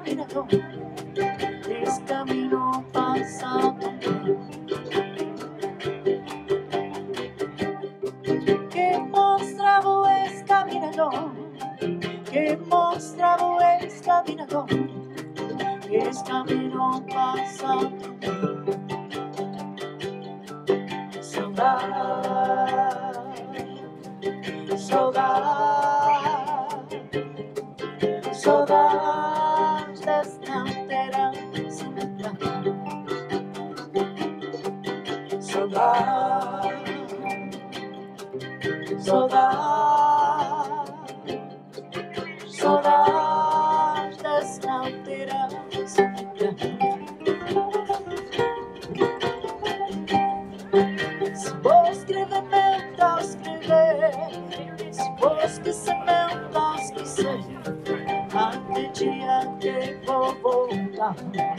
caminador, es camino pasado. Que monstruo es caminador, que monstruo es caminador, es camino pasado. Saudade, saudade, saudades não terão saudade. Saudade, saudade, saudades não terão saudade. Se vou escrever, não escrever. Se vou esquecer, não esquecer. Até dia que vou voltar.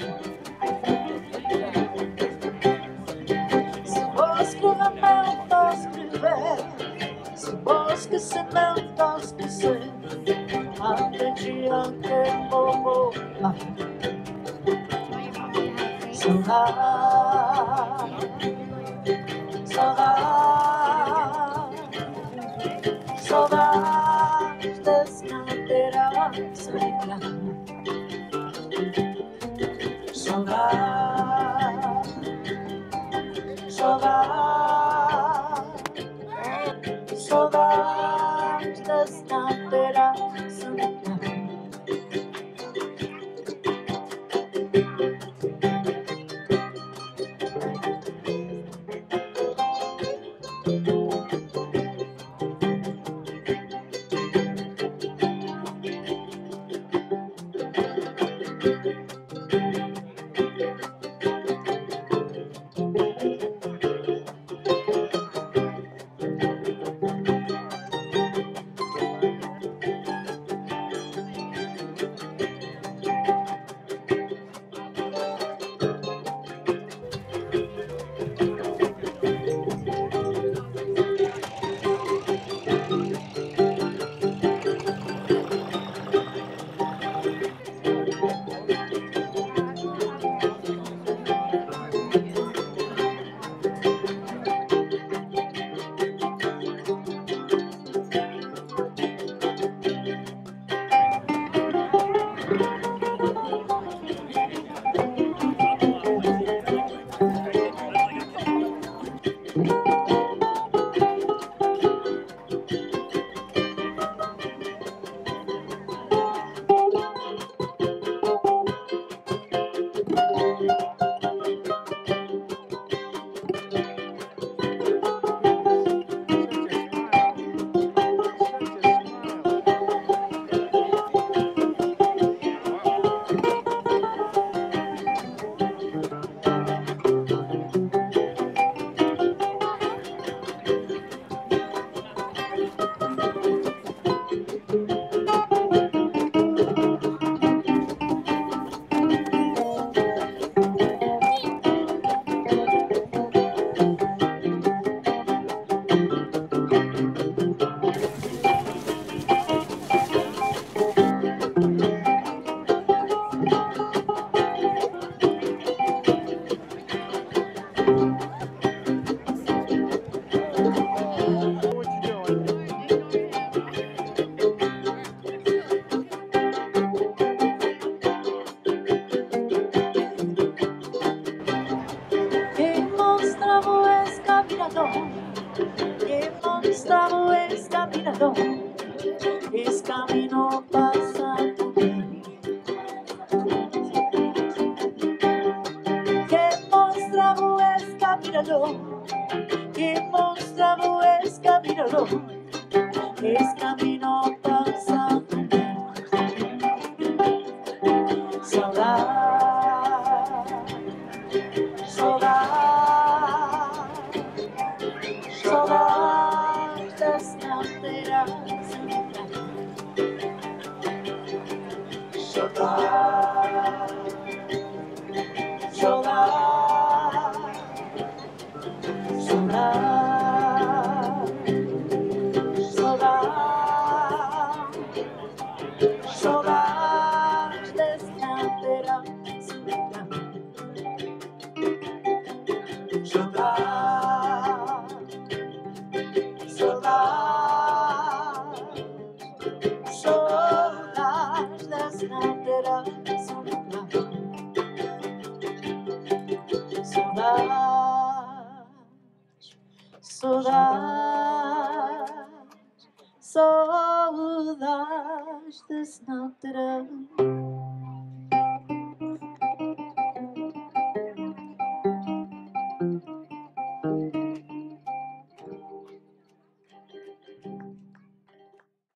Se vou escrever, não escrever. Se vou esquecer, não esquecer. Até dia que vou voltar. Saudade, saudade, saudades não terão saudade. Saudade, saudade, saudades não terão saudade. Que monstruo es caminador, es camino pasado. Que monstruo es caminador, que monstruo es caminador, es camino pasado. Saudade, saudade, saudades não terão saudade. Saudade, saudade, saudade, saudade, saudades não